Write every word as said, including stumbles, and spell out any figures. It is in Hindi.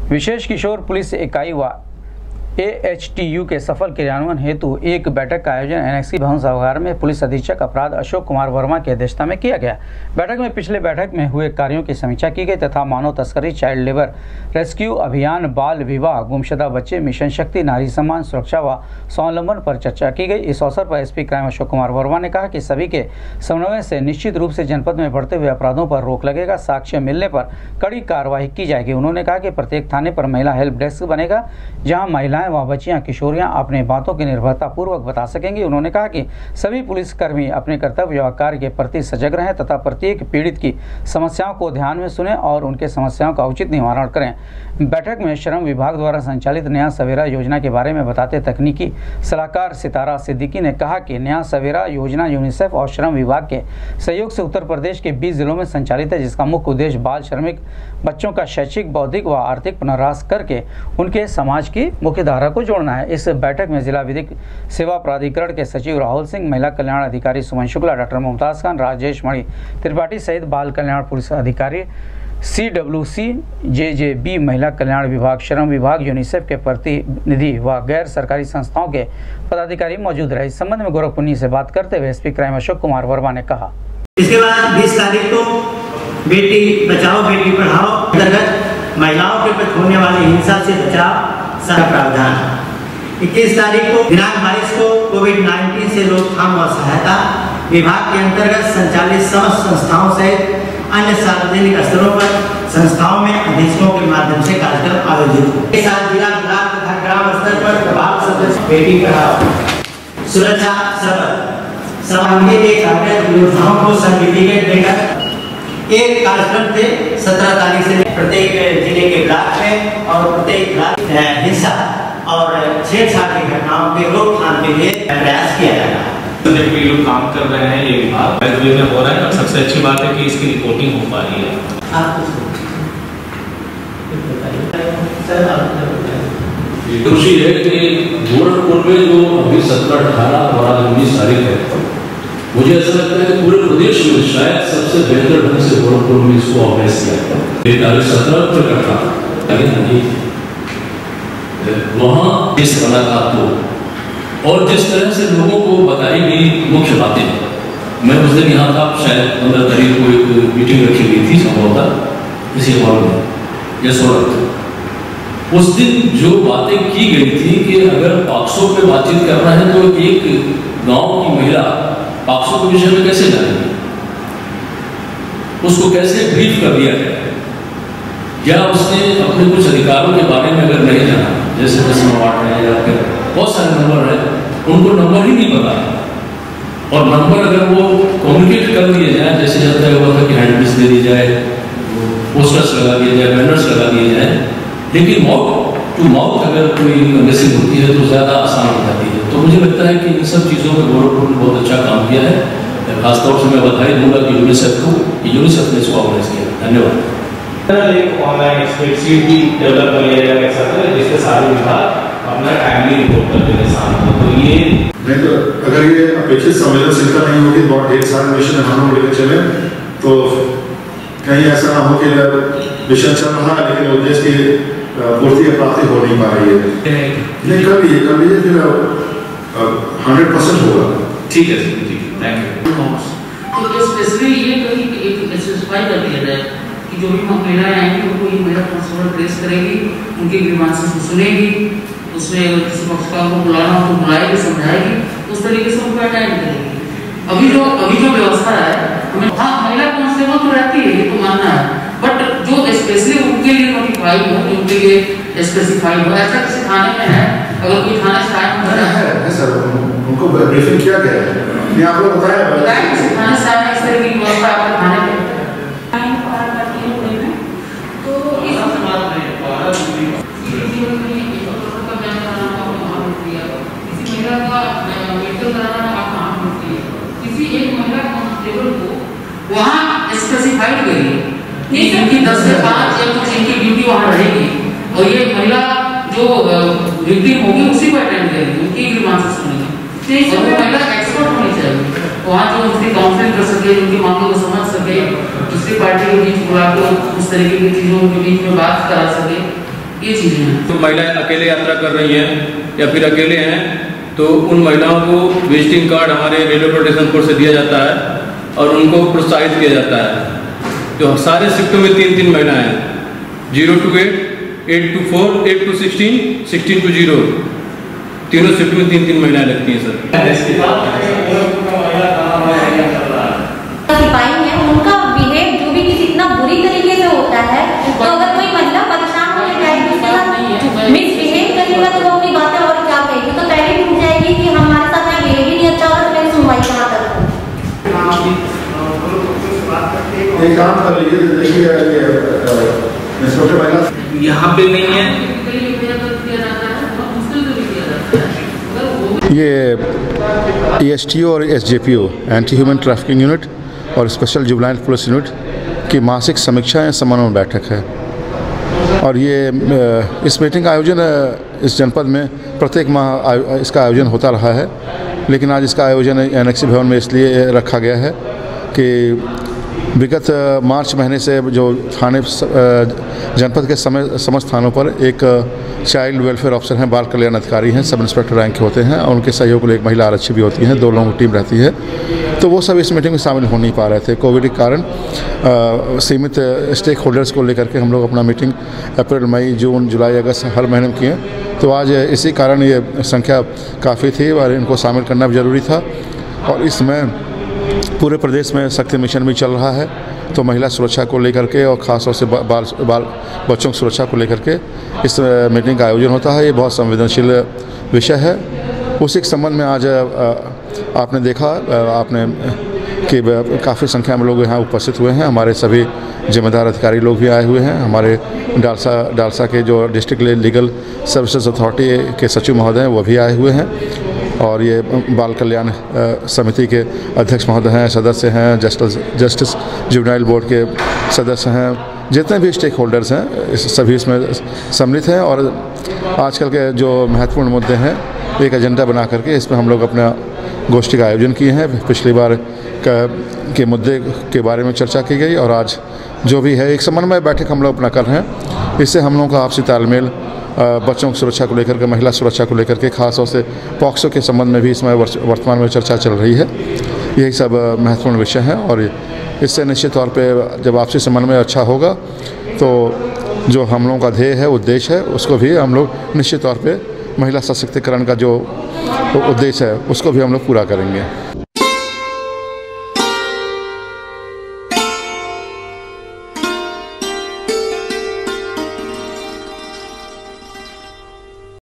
विशेष किशोर पुलिस इकाई व ए एच टी यू के सफल क्रियान्वयन हेतु एक बैठक का आयोजन एनेक्सी भवन सभागार में पुलिस अधीक्षक अपराध अशोक कुमार वर्मा की अध्यक्षता में किया गया। बैठक में पिछले बैठक में हुए कार्यों की समीक्षा की गई तथा मानव तस्करी, चाइल्ड लेबर रेस्क्यू अभियान, बाल विवाह, गुमशुदा बच्चे, मिशन शक्ति, नारी सम्मान, सुरक्षा व स्वावलंबन पर चर्चा की गई। इस अवसर पर S P crime Ashok Kumar Verma ने कहा कि सभी के समन्वय से निश्चित रूप से जनपद में बढ़ते हुए अपराधों पर रोक लगेगा। साक्ष्य मिलने पर कड़ी कार्रवाई की जाएगी। उन्होंने कहा कि प्रत्येक थाने पर महिला हेल्प डेस्क बनेगा, जहाँ महिलाएं व बच्चियां, किशोरियां अपने बातों की निर्भरता पूर्वक बता सकेंगी। उन्होंने कहा कि सभी पुलिसकर्मी अपने कर्तव्य व कार्य के प्रति सजग रहें तथा प्रत्येक पीड़ित की समस्याओं को ध्यान में सुनें और उनके समस्याओं का उचित निवारण करें। बैठक में श्रम विभाग द्वारा संचालित नया सवेरा योजना के बारे में बताते तकनीकी सलाहकार सितारा सिद्दीकी ने कहा कि नया सवेरा योजना यूनिसेफ और श्रम विभाग के सहयोग से उत्तर प्रदेश के बीस जिलों में संचालित है, जिसका मुख्य उद्देश्य बाल श्रमिक बच्चों का शैक्षिक, बौद्धिक व आर्थिक पुनर्वास करके उनके समाज की मुख्य धारा को जोड़ना है। इस बैठक में जिला विधिक सेवा प्राधिकरण के सचिव राहुल सिंह, महिला कल्याण अधिकारी सुमन शुक्ला, डॉक्टर मुमताज खान, राजेश मणि त्रिपाठी सहित बाल कल्याण पुलिस अधिकारी, सी डब्ल्यू सी, जे जे बी, महिला कल्याण विभाग, श्रम विभाग, यूनिसेफ के प्रतिनिधि व गैर सरकारी संस्थाओं के पदाधिकारी मौजूद रहे। इस संबंध में गोरखपुन्नी से बात करते हुए S P crime Ashok Kumar Verma ने कहा, इसके बाद बीस तारीख को बेटी बचाओ बेटी पढ़ाओ अंतर्गत महिलाओं के प्रति होने वाली हिंसा से बचाव का प्रावधान। इक्कीस तारीख को दिनांक बाईस को कोविड नाइन्टीन से रोकथाम और सहायता विभाग के अंतर्गत संचालित समस्त संस्थाओं सहित अन्य सार्वजनिक स्तरों पर संस्थाओं में अधीक्षकों के माध्यम से कार्यक्रम आयोजित हुए। इसके साथ जिला, ब्लॉक तथा ग्राम स्तर पर प्रभाव सदस्य बेटी पढ़ाओ सुरक्षा शपथ समान्य के कार्यक्रम योजनाओं को सर्टिफिकेट देकर एक कार्यक्रम थे सत्रह तारीख से प्रत्येक जिले के ब्लॉक में और प्रत्येक ब्लॉक हिस्सा और छेड़छाड़ की घटनाओं के रोकथाम के लिए प्रयास किया जा रहा है। ये लोग काम कर रहे हैं, ये विभाग में हो रहा है और सबसे अच्छी बात है कि इसकी रिपोर्टिंग हो पा रही है। खुशी है कि गोरखपुर में जो अभी सत्रह अठारह और उन्नीस तारीख है, मुझे ऐसा लगता है कि पूरे प्रदेश में शायद सबसे बेहतर ढंग से गोरखपुर में इसको ऑर्गेनाइज किया है। तारीख सत्रह को करता वहाँ इस मुलाकात को और जिस तरह से लोगों को बताई गई मुख्य बातें, मैं उस दिन यहाँ था, शायद पंद्रह तारीख को एक मीटिंग रखी गई थी संभवतः इसी हॉल में या सोलह। उस दिन जो बातें की गई थी कि अगर पॉक्सो पे बातचीत करना है तो एक गांव की महिला पॉक्सो के विषय में कैसे जानेगी, उसको कैसे ब्रीफ कर दिया गया, या उसने अपने कुछ अधिकारों के बारे में अगर नहीं जाना, जैसे दसवां वार्ड है या फिर बहुत सारे नंबर है, उनको नंबर ही नहीं पता। और नंबर अगर वो कम्युनिकेट कर दिए जाए, जैसे जाता हुआ था कि हैंडबिल्स दे दी जाए, पोस्टर्स लगा दिए जाए, बैनर्स लगा दिए जाए, लेकिन माउथ टू माउथ अगर कोई मैसेज होती है तो ज़्यादा आसान हो जाती है। तो मुझे लगता है कि इन सब चीज़ों में गोरखपुर ने बहुत अच्छा काम किया है। खासतौर से मैं बधाई दूंगा कि यूनिसेफ को, यूनिसेफ ने इसको ऑर्गेनाइज किया। धन्यवाद। एक ऑनलाइन स्प्रेडशीट भी डेवलप कर लिया जाएगा सर, जिसके सारे विभाग अपना टाइमली रिपोर्ट कर देंगे सामने। तो ये नहीं तो अगर ये अपेक्षित संवेदनशीलता नहीं होगी, बहुत ढेर सारे मिशन हम लोग लेकर चले तो कहीं ऐसा ना हो कि मिशन चल रहा है लेकिन उद्देश्य की पूर्ति प्राप्ति हो नहीं पा रही है। नहीं कर लीजिए कर लीजिए फिर हंड्रेड परसेंट होगा। ठीक है ठीक है, थैंक यू। तो स्पेशली ये कहीं एक स्पेसिफाई कर दिया जाए कि जो भी महिलाएं आएंगी उनको ये महिला कांस्टेबल ट्रेस करेगी, उनकी ग्रीवांसेस को सुनेगी, उसमें किसी पक्षकार को बुलाना हो तो बुलाएगी, समझाएगी, उस तरीके से उनको अटेंड करेगी। अभी जो अभी जो व्यवस्था है, हमें हाँ महिला कांस्टेबल तो रहती है, ये तो मानना है, बट जो स्पेशली उनके लिए नोटिफाइड हो, उनके लिए स्पेसिफाइड हो, ऐसा किसी थाने में है? अगर कोई थाना स्टार्ट हो रहा है है सर, उनको ब्रीफिंग किया गया है, ये आपको बताया बताया किसी थाने से आने इस तरह की व्यवस्था आपके थाने में किसी एक महिला कांस्टेबल को वहाँ स्पेसिफाइड करिए कि दस से पाँच या कुछ इनकी ड्यूटी वहाँ रहेगी और ये महिला जो विक्टिम होगी उसी को अटेंड करेगी, उनकी ग्रीवांसेस सुनेगी और वो महिला एक्सपर्ट होनी चाहिए वहाँ जो उसकी काउंसलिंग कर सके, उनकी मामलों को समझ सके, दूसरी पार्टी के बीच बुला के उस तरीके की चीज़ों के बीच में बात करा सके। ये चीज़ें हैं। तो महिलाएं अकेले यात्रा कर रही हैं या फिर अकेले हैं तो उन महिलाओं को विजिटिंग कार्ड हमारे रेलवे प्रोटेक्शन फोर्स से दिया जाता है और उनको प्रोत्साहित किया जाता है। तो सारे शिफ्टों में तीन तीन महिलाएं हैं, zero to eight, eight to four, eight to sixteen, sixteen to zero, तीनों शिफ्ट में तीन तीन महिलाएं लगती हैं सर। सिपाही हैं उनका बिहेव जो भी किसी इतना बुरी तरीके से होता है, तो अगर कोई महिला परेशान होने जाएगी उसके साथ मिसबिहेव करेगा तो वो अपनी बातें और क्या कहेगी, तो पहले ही पूछ जाएगी कि हमारे साथ यहाँ बिहेव ही नहीं अच्छा हो तो मेरी सुनवाई कहाँ तक हो। एक काम कर लीजिए, देखिए यहाँ पे नहीं है। ये ई एस टी ओ और S J P O anti human trafficking unit और स्पेशल जुवेनाइल पुलिस यूनिट की मासिक समीक्षा या समन्वय बैठक है। और ये इस मीटिंग का आयोजन इस जनपद में प्रत्येक माह इसका आयोजन होता रहा है, लेकिन आज इसका आयोजन एनेक्सी भवन में इसलिए रखा गया है कि विगत मार्च महीने से जो थाने जनपद के समय समस्त थानों पर एक चाइल्ड वेलफेयर ऑफिसर हैं, बाल कल्याण अधिकारी हैं, सब इंस्पेक्टर रैंक के होते हैं और उनके सहयोग में एक महिला आरक्षी भी होती हैं, दो लोगों की टीम रहती है। तो वो सब इस मीटिंग में शामिल हो नहीं पा रहे थे कोविड के कारण। सीमित स्टेक होल्डर्स को लेकर के हम लोग अपना मीटिंग अप्रैल, मई, जून, जुलाई, अगस्त हर महीने में किए। तो आज इसी कारण ये संख्या काफ़ी थी और इनको शामिल करना भी ज़रूरी था। और इसमें पूरे प्रदेश में शक्ति मिशन भी चल रहा है, तो महिला सुरक्षा को लेकर के और ख़ास तौर से बाल बाल बच्चों की सुरक्षा को लेकर के इस मीटिंग का आयोजन होता है। ये बहुत संवेदनशील विषय है। उसी के संबंध में आज आपने देखा आपने कि काफ़ी संख्या में लोग यहाँ उपस्थित हुए हैं। हमारे सभी जिम्मेदार अधिकारी लोग भी आए हुए हैं। हमारे डालसा डालसा के जो डिस्ट्रिक्ट लीगल सर्विसेज अथॉरिटी के सचिव महोदय हैं वो भी आए हुए हैं। और ये बाल कल्याण समिति के अध्यक्ष महोदय हैं, सदस्य हैं, जस्टिस जस्टिस जुवेनाइल बोर्ड के सदस्य हैं, जितने भी स्टेक होल्डर्स हैं इस सभी इसमें सम्मिलित हैं। और आजकल के जो महत्वपूर्ण मुद्दे हैं एक एजेंडा बना करके इसमें हम लोग अपना गोष्ठी का आयोजन किए हैं। पिछली बार का के मुद्दे के बारे में चर्चा की गई और आज जो भी है एक समन्वय बैठक हम लोग अपना कर रहे हैं। इससे हम लोगों का आपसी तालमेल बच्चों की सुरक्षा को लेकर के, महिला सुरक्षा को लेकर के, खास तौर से पॉक्सो के संबंध में भी इसमें वर्तमान में चर्चा चल रही है। यही सब महत्वपूर्ण विषय हैं और इससे निश्चित तौर पे जब आपसी समन्वय अच्छा होगा तो जो हम लोगों का ध्येय है, उद्देश्य है, उसको भी हम लोग निश्चित तौर पे महिला सशक्तिकरण का जो उद्देश्य है उसको भी हम लोग पूरा करेंगे।